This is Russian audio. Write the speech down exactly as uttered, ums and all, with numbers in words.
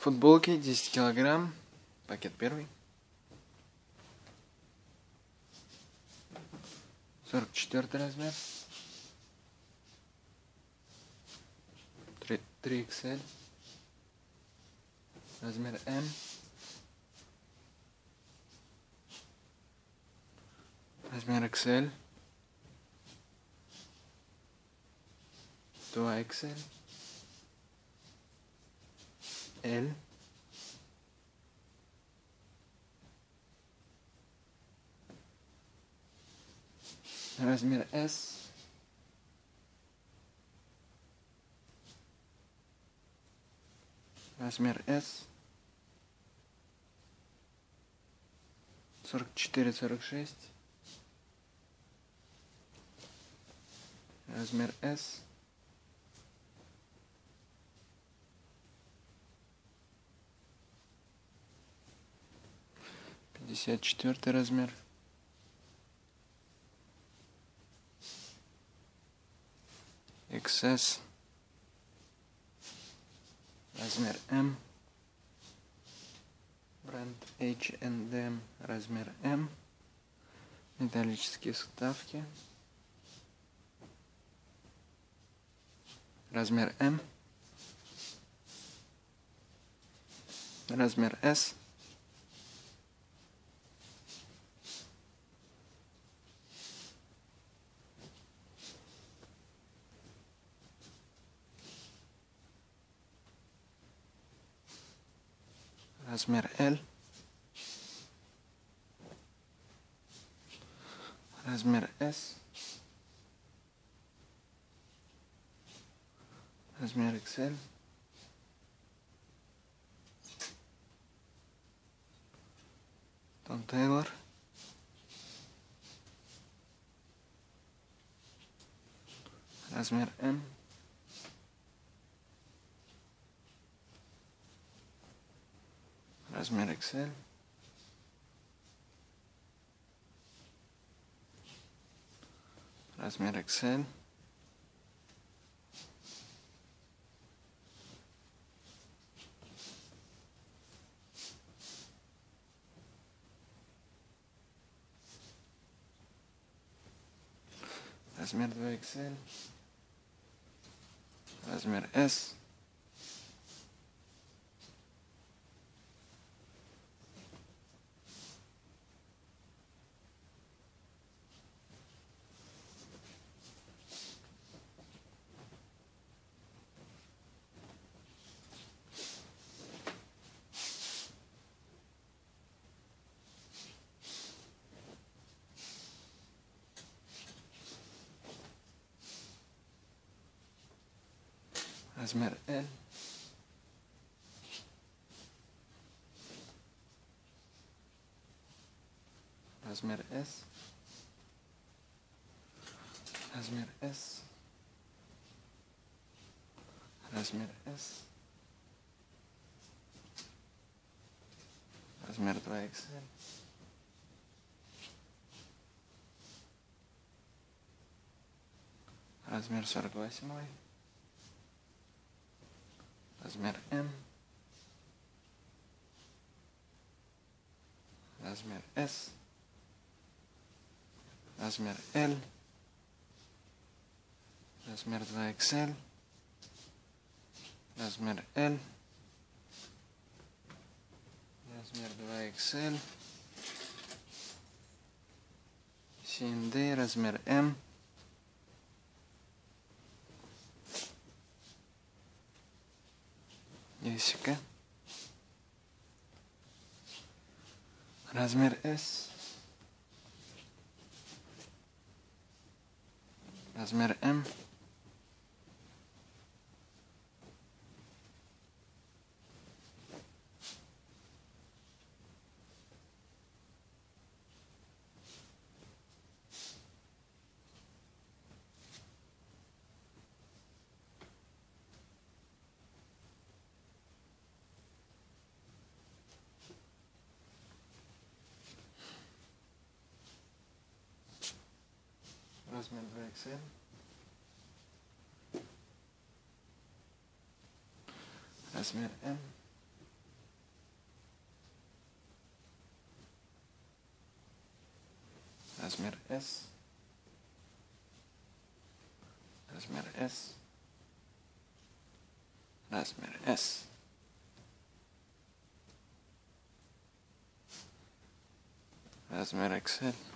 Футболки десять килограмм, пакет первый. сорок четвёртый размер. три икс эль. Размер М. Размер икс эль. два икс эль. L. Размер S. Размер S. сорок четыре сорок шесть. Размер S. пятьдесят четвёртый размер. икс эс. Размер М. Бренд эйч энд эм. Размер М. Металлические вставки. Размер М. Размер S. Размер L. Размер S. Размер икс эль. Том Тейлор. Размер М. Размер икс эль. Размер икс эль. Размер два икс эль. Размер S. Размер L. Размер S. Размер S. Размер S. Размер два икс эль. Размер сорок восемь. Размер М. Размер S. Размер L. Размер два икс эль. Размер L. Размер два икс эль. си энд ди. Размер М. Есика. Размер S. Размер М. Размер два икс эль. Размер М. размер S, размер S, размер S, размер икс эль,